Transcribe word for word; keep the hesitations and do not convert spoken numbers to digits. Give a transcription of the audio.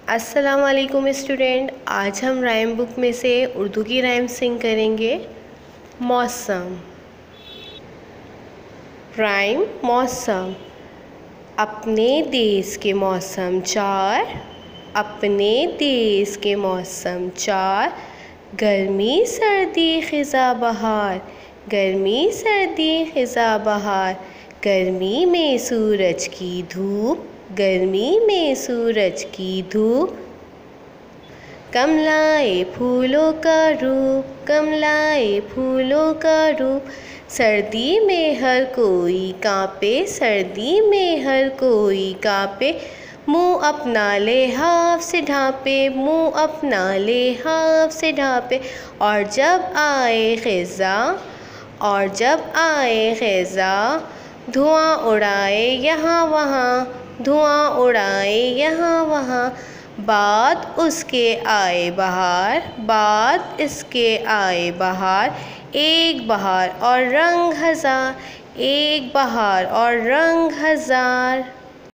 अस्सलाम वालेकुम स्टूडेंट। आज हम राइम बुक में से उर्दू की राइम सिंग करेंगे। मौसम। राइम मौसम। अपने देश के मौसम चार, अपने देश के मौसम चार। गर्मी सर्दी ख़िज़ा बहार, गर्मी सर्दी ख़िज़ा बहार। गर्मी में सूरज की धूप, गर्मी में सूरज की धूप। कमलाए फूलों का रूप, कमलाए फूलों का रूप। सर्दी में हर कोई कांपे, सर्दी में हर कोई कांपे। मुँह अपना लिहाफ से ढांपे, मुँह अपना लिहाफ से ढांपे। और जब आए ख़िज़ा, और जब आए ख़िज़ा। धुआं उड़ाए यहाँ वहाँ, धुआं उड़ाए यहाँ वहाँ। बाद उसके आए बहार, बाद इसके आए बहार। एक बहार और रंग हज़ार, एक बहार और रंग हज़ार।